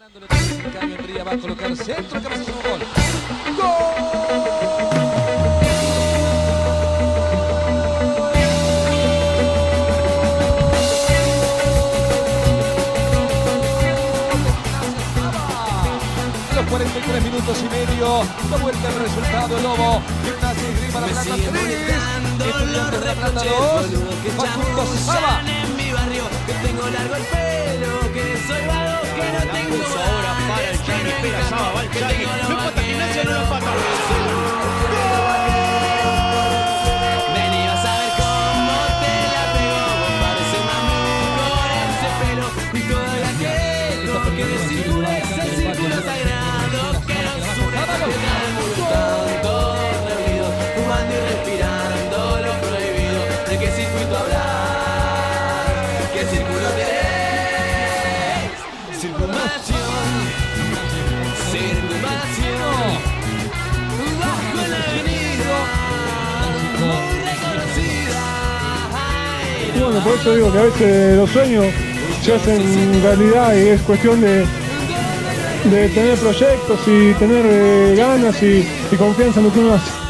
Membría va a colocar centro, cabeza con gol. ¡Gol! A los 43 minutos y medio, da vuelta el resultado, Lobo. Gimnasia y Esgrima La Plata 3, Estudiantes de La Plata 2, Facundo Saba. En mi barrio, que tengo largo el pelo, que soy vago, que no tengo ahora para el Chani, espera, Saba, va el Chani. No empata Gimnasia, no lo empata. Vení, vas a ver cómo te la pego. Vos pareces mamú con ese pelo. Y toda la que el círculo es el círculo sagrado que nos une. Detrás del muro están todos reunidos, fumando y respirando lo prohibido. ¿De qué circuito hablar? ¿Qué círculo querés? Circunvalación, circunvalación, bajo la avenida, muy reconocida. Y bueno, por eso digo que a veces los sueños se hacen realidad y es cuestión de tener proyectos y tener ganas y confianza en lo que uno hace.